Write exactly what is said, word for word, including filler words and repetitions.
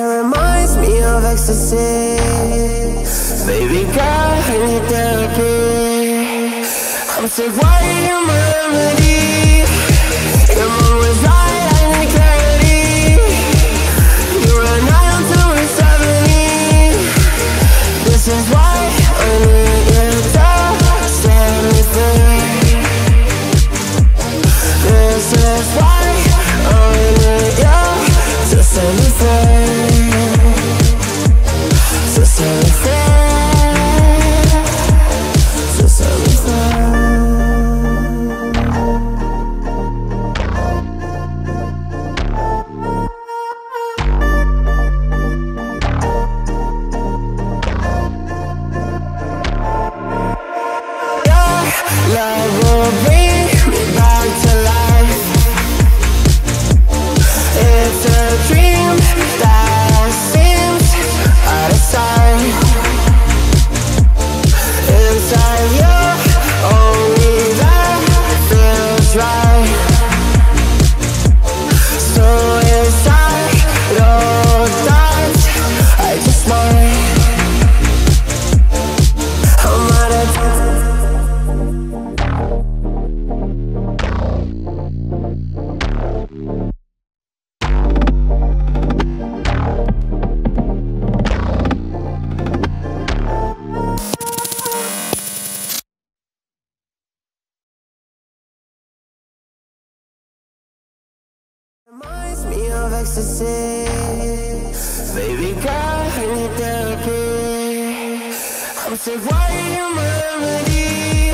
reminds me of ecstasy. Baby girl, I need therapy. I'm sick, why are you my remedy? Your mom was right, I need clarity. You ran out until we're seventy. This is why I need you to set me free. This is why I need you to set me free. To set me free. To set me free. Love will bring me back to life. It's a dream that seems out of sight. Inside you, only that feels right. So inside your thoughts, I just might. I'm out of time. Reminds me of ecstasy. Baby girl, I need therapy. I'm sick, why are you my remedy?